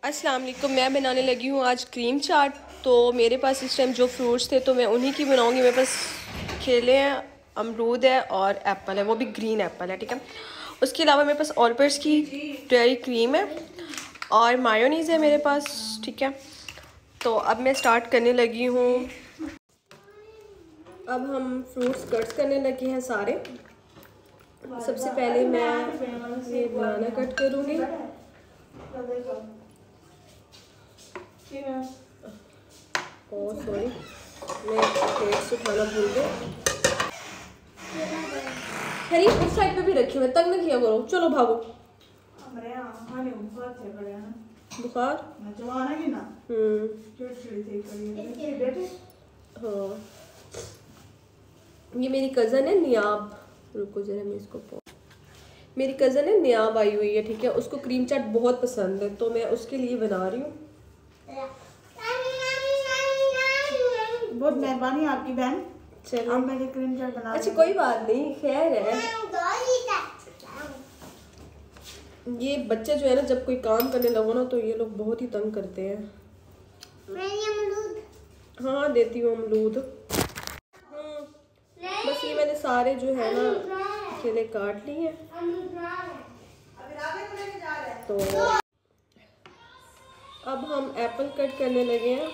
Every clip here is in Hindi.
अस्सलाम वालेकुम। मैं बनाने लगी हूँ आज क्रीम चाट। तो मेरे पास इस टाइम जो फ्रूट्स थे तो मैं उन्हीं की बनाऊँगी। मेरे पास केले हैं, अमरूद है और एप्पल है, वो भी ग्रीन एप्पल है, ठीक है। उसके अलावा मेरे पास ऑलपर्स की डेयरी क्रीम है और मायोनीज़ है मेरे पास, ठीक है। तो अब मैं स्टार्ट करने लगी हूँ। अब हम फ्रूट्स कट्स करने लगे हैं सारे। सबसे पहले मैं ये बनाना कट करूँगी। ओह सॉरी, मैं प्लेट से उठाना भूल गई। खैरी उस साइड पे भी रखी हुई, तंग न किया करो। चलो भागो। बुखार हाँ, ये मेरी कज़न है नियाब। रुको जरा मैं इसको मेरी कज़न है नियाब आई हुई है, ठीक है। उसको क्रीम चाट बहुत पसंद है तो मैं उसके लिए बना रही हूँ। बहुत मेहरबानी आपकी बहन। चलो अब मैं क्रीम चाट बना। अच्छा कोई बात नहीं, खैर है। ये बच्चे जो है ना, जब कोई काम करने लगो ना तो ये लोग बहुत ही तंग करते हैं। हाँ देती हूँ अमरूद। बस ये मैंने सारे जो है ना केले काट लिए। तो अब हम एप्पल कट करने लगे हैं।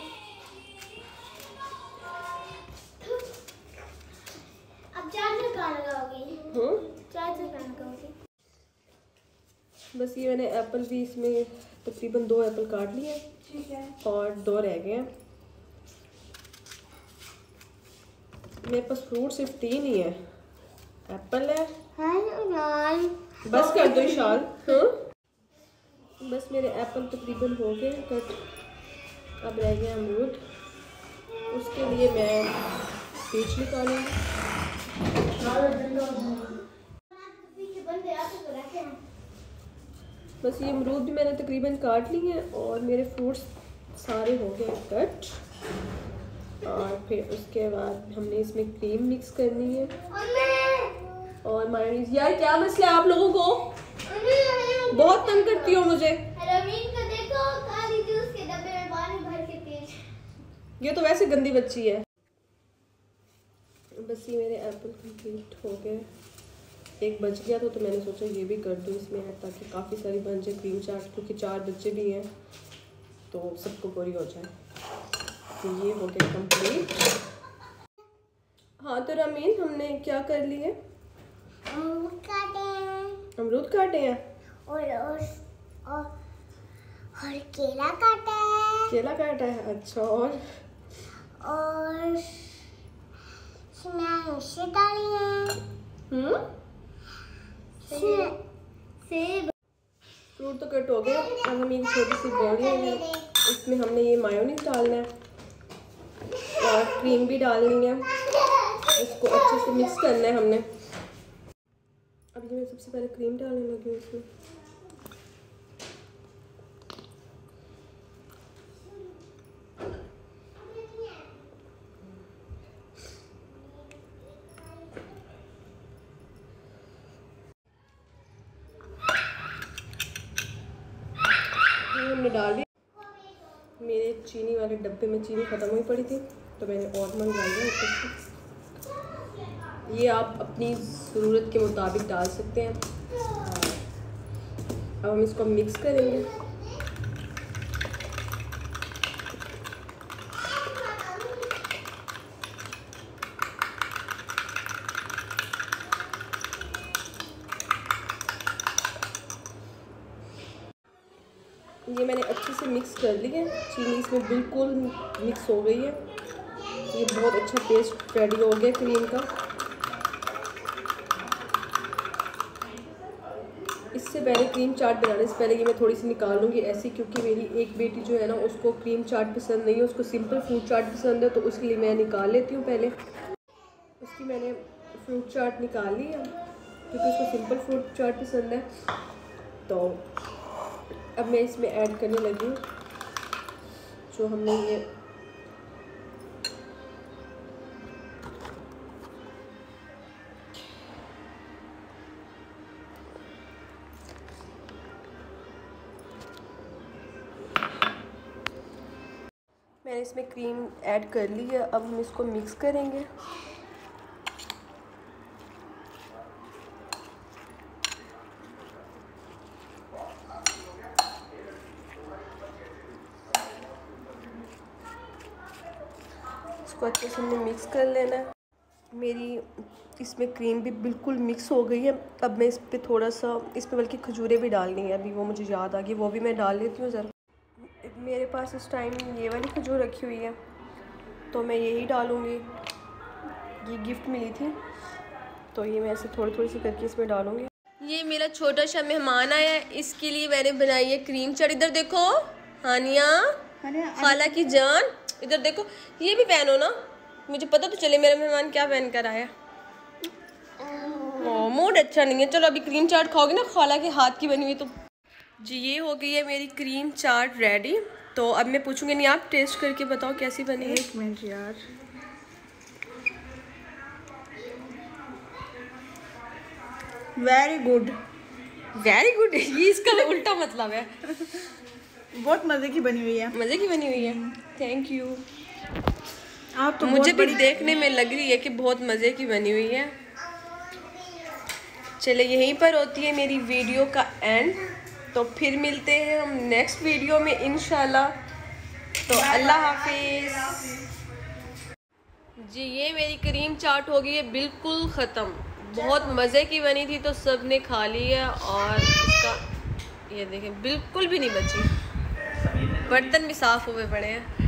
बस ये मैंने एप्पल भी इसमें तकरीबन 2 एप्पल काट लिए, ठीक है, और 2 रह गए हैं। मेरे पास फ्रूट सिर्फ 3 ही है। एप्पल है, बस कर दो शाल। हाँ बस मेरे एप्पल तकरीबन हो गए कट। अब रह गया अमरूद, उसके लिए मैं बीज निकालूंगी। बस ये अमरूद भी मैंने तकरीबन काट ली है और मेरे फ्रूट्स सारे हो गए कट। और फिर उसके बाद हमने इसमें क्रीम मिक्स करनी है और मायोनीज। यार क्या मसला है आप लोगों को? बहुत तंग करती हो मुझे। ये तो वैसे गंदी बच्ची है। बस ये मेरे एप्पल कंप्लीट हो गए। एक बच गया तो मैंने सोचा ये भी कर दूँ इसमें ऐड, ताकि काफ़ी सारी बन जाए क्रीम चाट, क्योंकि 4 बच्चे भी हैं तो सबको पूरी हो जाए। तो ये हो गया कंप्लीट। हाँ तो रमीन हमने क्या कर लिए? अमरूद काटे हैं और केला काटा है। केला काटा है, अच्छा। और इसमें डाली है। सेब। फ्रूट तो कट हो गए। अब हम एक छोटी सी बॉल लेंगे, इसमें हमने ये मायोनीज डालना है और क्रीम भी डालनी है। इसको अच्छे से मिक्स करना है हमने। अब ये मैं सबसे पहले क्रीम डालने लगी हूँ इसमें। हमने डाल दी। मेरे चीनी वाले डब्बे में चीनी ख़त्म हुई पड़ी थी तो मैंने और मंगवाई है ऊपर से। ये आप अपनी ज़रूरत के मुताबिक डाल सकते हैं। अब हम इसको मिक्स करेंगे। ये मैंने अच्छे से मिक्स कर लिया है। चीनी इसमें बिल्कुल मिक्स हो गई है। ये बहुत अच्छा पेस्ट रेडी हो गया क्रीम का। इससे पहले क्रीम चाट बनाने से पहले ये मैं थोड़ी सी निकाल लूँगी ऐसी, क्योंकि मेरी एक बेटी जो है ना उसको क्रीम चाट पसंद नहीं है, उसको सिंपल फ्रूट चाट पसंद है, तो उसके लिए मैं निकाल लेती हूँ पहले। उसकी मैंने फ्रूट चाट निकाल ली है क्योंकि उसको सिंपल फ्रूट चाट पसंद है। तो अब मैं इसमें ऐड करने लगी हूँ जो हमने ये मैंने इसमें क्रीम ऐड कर ली है, अब हम इसको मिक्स करेंगे। इसको अच्छे से हमने मिक्स कर लेना है। मेरी इसमें क्रीम भी बिल्कुल मिक्स हो गई है। अब मैं इस पर थोड़ा सा, इसमें बल्कि खजूरें भी डालनी है, अभी वो मुझे याद आ गई, वो भी मैं डाल लेती हूँ ज़रा। मेरे पास इस टाइम ये वाली खजूर रखी हुई है तो मैं यही डालूँगी। ये गिफ्ट मिली थी तो ये मैं ऐसे थोड़ी थोड़ी सी करके इसमें डालूँगी। ये मेरा छोटा सा मेहमान आया है, इसके लिए मैंने बनाई है क्रीम चाट। इधर देखो हानिया, खाला की जान, इधर देखो। ये भी पहनो ना, मुझे पता तो चले मेरा मेहमान क्या पहन कर आया। मूड अच्छा नहीं है। चलो अभी क्रीम चाट खाओगे ना खाला के हाथ की बनी हुई तो। जी ये हो गई है मेरी क्रीम चाट रेडी। तो अब मैं पूछूंगी नहीं, आप टेस्ट करके बताओ कैसी बनी है। 1 मिनट यार, वेरी गुड। वेरी गुड, ये इसका उल्टा मतलब है। बहुत मज़े की बनी हुई है। मज़े की बनी हुई है, थैंक यू। आप तो मुझे भी देखने में लग रही है कि बहुत मज़े की बनी हुई है। चले यहीं पर होती है मेरी वीडियो का एंड। तो फिर मिलते हैं हम नेक्स्ट वीडियो में इंशाल्लाह। तो अल्लाह हाफिज़। जी ये मेरी क्रीम चाट हो गई है बिल्कुल ख़त्म। बहुत मज़े की बनी थी तो सब ने खा ली है। और इसका ये देखें बिल्कुल भी नहीं बची, बर्तन भी साफ़ हुए पड़े हैं।